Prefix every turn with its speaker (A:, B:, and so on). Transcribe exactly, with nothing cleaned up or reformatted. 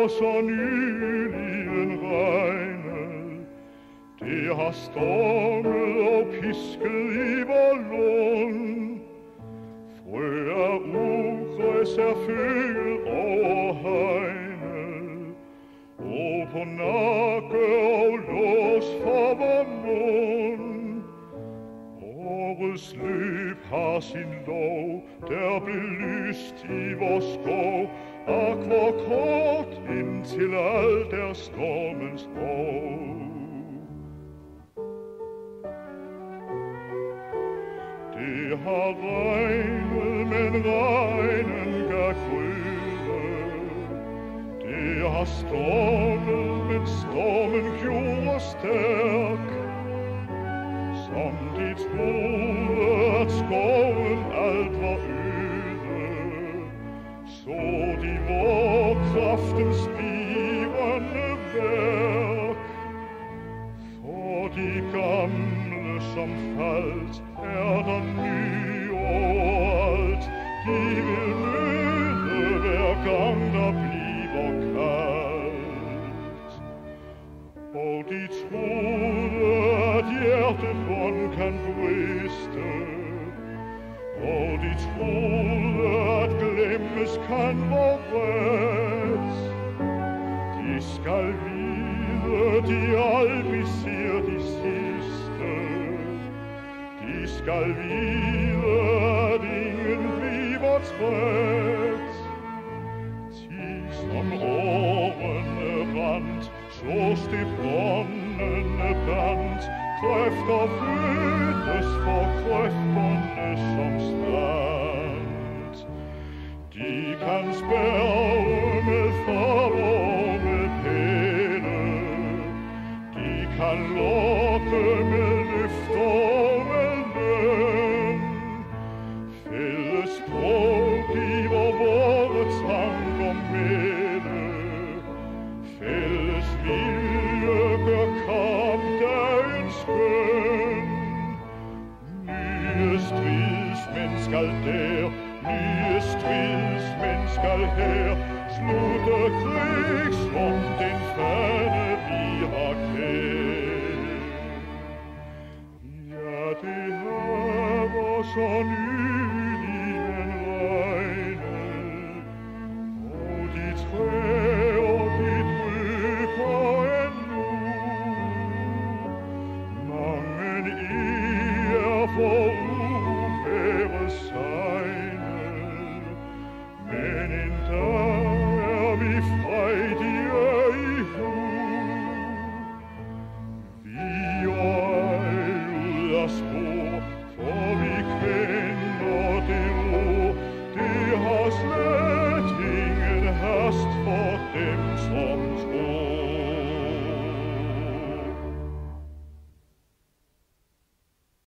A: så nyligen regnet. Det har stormet og pisket i vor lund. Frø af ugræs er følt over hegnet, og på nakke og lås for vor mund. Årets løb har sin lov, der belyst i vor skov, ak hvor kort indtil alt er stormens hov. Det har regnet, men regnen gav grøde. Det har stormet, men stormen gjorde stærk. Som de troede, at skoven alt var øde, så de vor kraftens spirende værk. For de gamle, som faldt, er der ny overalt. De vil møde hver gang, der bliver kaldt. Og de troede, at hjertebånd kan briste, og de troede, at glemmes kan vor ret. De skal vide, de aldrig ser de sidste. De skal vide, at ingen bliver træt. Ti som årene rand, slås det brændende band. Kræfter fødes for kræfterne som strand. De kan spærre med farver og med pæle. De kan lokke med løfter og med løn. Fælles sprog giver vore tanker mæle. Fælles vilje gør kampdagen skøn. Nye stridsmænd skal der, nye stridsmænd skal her, slutte krig som den fane vi har kendt. Ja, det her var så ny.